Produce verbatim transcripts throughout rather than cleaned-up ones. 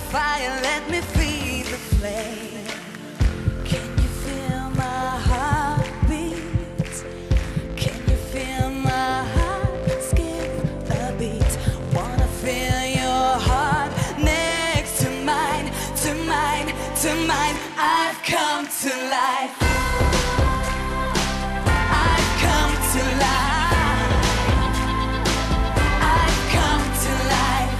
fire, let me feed the flame. Can you feel my heartbeat? Can you feel my heart skip a beat? Wanna feel your heart next to mine, to mine, to mine. I've come to life. I've come to life. I've come to life.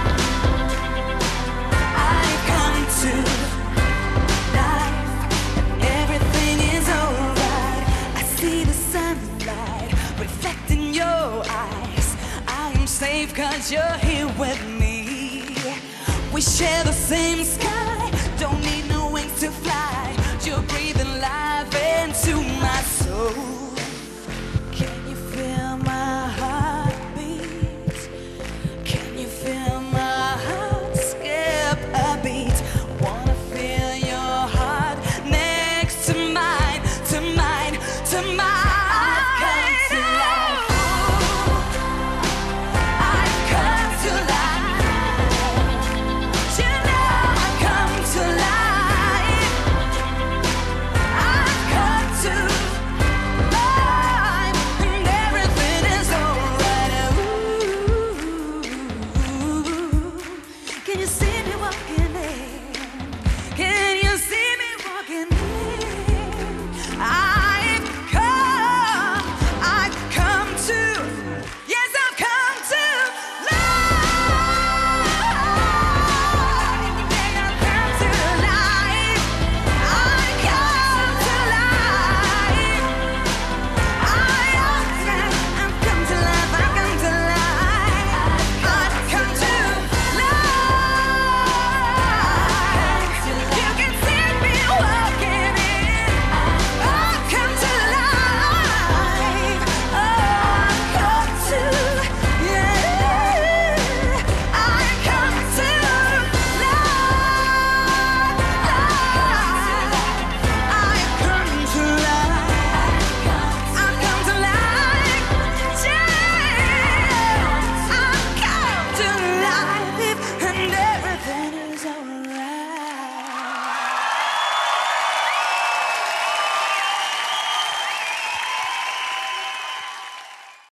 I've come to life. Everything is alright. I see the sunlight reflecting your eyes. I am safe 'cause you're here with me. We share the same sky. Don't need no wings to fly. You're breathing life into my soul. Can you feel my heartbeat? Can you feel my heart skip a beat? Wanna feel your heart next to mine, to mine, to mine. I've come to life. I've come to life. You know I've come to life. I've come to life, and everything is alright. Ooh, can you see?